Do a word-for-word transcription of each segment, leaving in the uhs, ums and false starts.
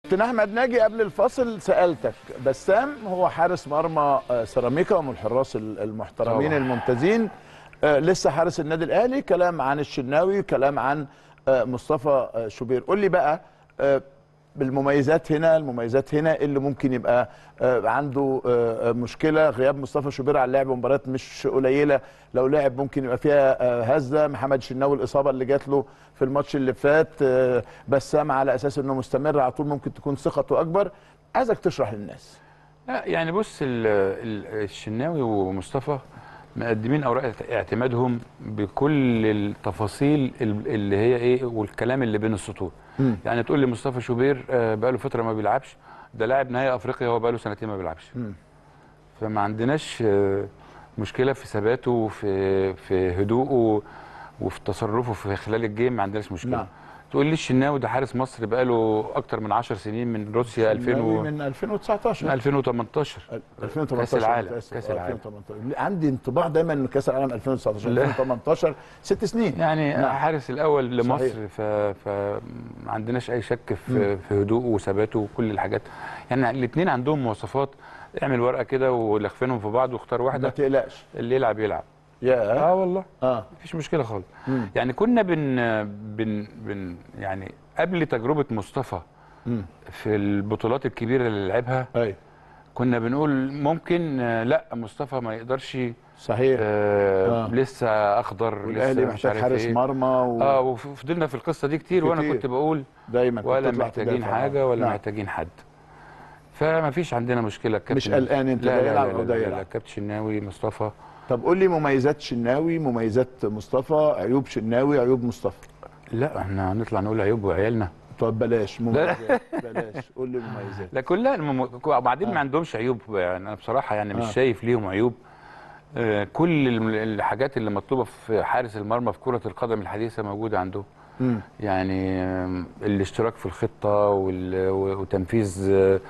كابتن احمد ناجي قبل الفاصل سالتك بسام هو حارس مرمى سيراميكا ومن الحراس المحترمين طبعا. الممتازين. آه لسه حارس النادي الاهلي. كلام عن الشناوي، كلام عن آه مصطفى آه شوبير. قول لي بقى آه بالمميزات هنا، المميزات هنا اللي ممكن يبقى آه عنده آه مشكله. غياب مصطفى شوبير عن لعب مباريات مش قليله، لو لعب ممكن يبقى فيها آه هزه. محمد الشناوي الاصابه اللي جات له في الماتش اللي فات. آه بسام على اساس انه مستمر على طول ممكن تكون ثقته اكبر. عايزك تشرح للناس. لا يعني بص، الشناوي ومصطفى مقدمين اوراق اعتمادهم بكل التفاصيل اللي هي ايه والكلام اللي بين السطور. م. يعني تقول لي مصطفى شوبير بقى له فتره ما بيلعبش، ده لاعب نهائي افريقيا هو بقى له سنتين ما بيلعبش. م. فما عندناش مشكله في ثباته وفي في هدوءه وفي تصرفه في خلال الجيم، ما عندناش مشكله. نعم. تقول لي الشناوي ده حارس مصر بقى له اكتر من عشر سنين من روسيا ألفين و... من ألفين وتسعتاشر من ألفين وتمنتاشر ألفين وتمنتاشر كاس العالم. كاس العالم ألفين وتمنتاشر. عندي انطباع دايما ان كاس العالم ألفين وتسعتاشر ألفين وتمنتاشر ست سنين يعني. نعم. حارس الاول لمصر. صحيح. فما عندناش اي شك في, في هدوءه وثباته وكل الحاجات. يعني الاثنين عندهم مواصفات. اعمل ورقه كده ولخفنهم في بعض واختار واحده، ما تقلقش اللي يلعب يلعب. يا اه والله اه مفيش مشكله خالص. مم. يعني كنا بن بن بن يعني قبل تجربه مصطفى مم. في البطولات الكبيره اللي لعبها، ايوه كنا بنقول ممكن آه لا مصطفى ما يقدرش. صحيح. آه آه. لسه اخضر، والاهلي محتاج حارس إيه. مرمى و... اه وفضلنا في القصه دي كتير, كتير. وانا كنت بقول دايما ولا محتاجين حاجه ولا نعم. محتاجين حد. فما فيش عندنا مشكله. كابتن مش قلقان انت ده يلعب او ده يلعب. كابتن شناوي مصطفى. طب قول لي مميزات شناوي، مميزات مصطفى، عيوب شناوي، عيوب مصطفى. لا احنا هنطلع نقول عيوب وعيالنا. طب بلاش مميزات بلاش قول لي مميزات. لا كلها المم... وبعدين آه. ما عندهمش عيوب. يعني انا بصراحه يعني مش آه. شايف ليهم عيوب. آه كل الحاجات اللي مطلوبه في حارس المرمى في كره القدم الحديثه موجوده عندهم. م. يعني آه الاشتراك في الخطه وال... وتنفيذ آه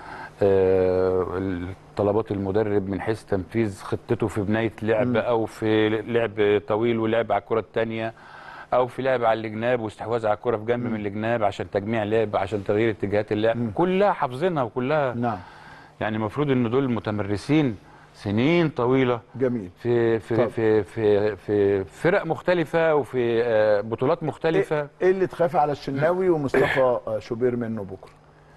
آه طلبات المدرب من حيث تنفيذ خطته في بنايه لعب م. او في لعب طويل ولعب على الكره الثانيه، او في لعب على الجناب واستحواذ على الكره في جنب م. من الجناب عشان تجميع لعب، عشان تغيير اتجاهات اللعب. م. كلها حافظينها وكلها نعم. يعني المفروض ان دول متمرسين سنين طويله. جميل. في في في في في فرق مختلفه وفي بطولات مختلفه. ايه اللي تخاف على الشناوي ومصطفى شوبير منه بكره؟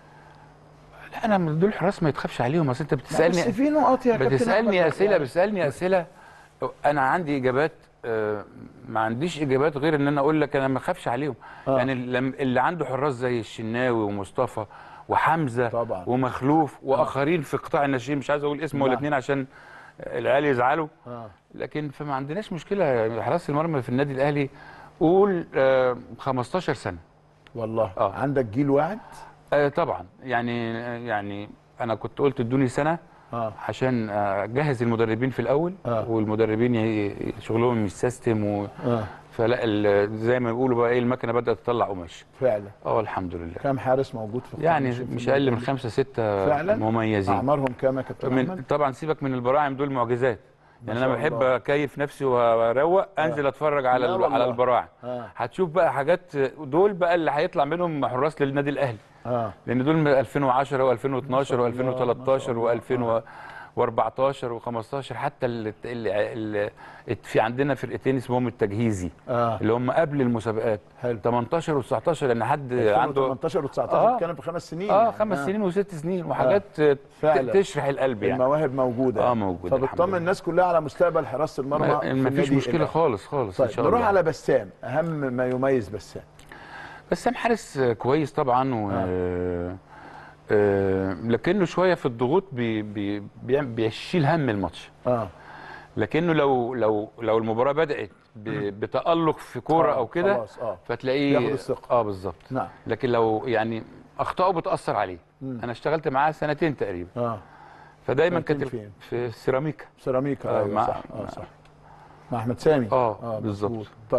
لا انا من دول حراس ما يتخافش عليهم. اصل انت بتسالني بس في نقاط يا كابتن بتسالني اسئله يعني. بتسالني اسئله انا عندي اجابات. آه ما عنديش اجابات غير ان انا اقول لك انا ما اخافش عليهم. آه. يعني اللي عنده حراس زي الشناوي ومصطفى وحمزه طبعا. ومخلوف واخرين آه. في قطاع الناشئين، مش عايز اقول اسمه ولا اثنين عشان العيال يزعلوا. آه. لكن فما عندناش مشكله. حراس المرمى في النادي الاهلي قول آه خمستاشر سنه والله. آه. عندك جيل واعد. آه طبعا. يعني يعني انا كنت قلت ادوني سنه آه. عشان اجهز المدربين في الاول. آه. والمدربين شغلهم يسيستم و... آه. فلا زي ما بيقولوا بقى ايه المكنه بدات تطلع قماش فعلا. اه الحمد لله. كام حارس موجود في يعني مش اقل من خمسه سته فعلا مميزين. اعمارهم كام يا كابتن احمد؟ طبعا سيبك من البراعم، دول معجزات. يعني انا بحب اكيف نفسي واروق انزل آه. اتفرج على على البراعم. آه. هتشوف بقى حاجات. دول بقى اللي هيطلع منهم حراس للنادي الاهلي. اه لان دول من ألفين وعشرة وألفين واثناشر وألفين وثلاثتاشر وألفين وأربعتاشر وخمستاشر حتى اللي, اللي في عندنا فرقتين اسمهم التجهيزي. آه. اللي هم قبل المسابقات. حلو. تمنتاشر وتسعتاشر لان حد عنده تمنتاشر وتسعتاشر آه. كانوا بخمس سنين. اه يعني. خمس آه. سنين وست سنين وحاجات آه. تشرح القلب يعني. المواهب موجوده. اه موجوده. فبتطمن الناس كلها على مستقبل حراسه المرمى. ما فيش مشكله إله. خالص خالص. طيب ان شاء الله. نروح على بسام. اهم ما يميز بسام. بسام حارس كويس طبعا و آه. آه لكنه شويه في الضغوط بي بي بيشيل هم الماتش. اه لكنه لو لو لو المباراه بدات بتالق في كوره آه. او كده آه. فتلاقيه ياخد الثقه. اه بالظبط. نعم. لكن لو يعني اخطائه بتاثر عليه. مم. انا اشتغلت معاه سنتين تقريبا. اه فدايما كانت في سيراميكا. سيراميكا آه ايوه مع صح. اه صح مع احمد سامي. اه, آه بالظبط.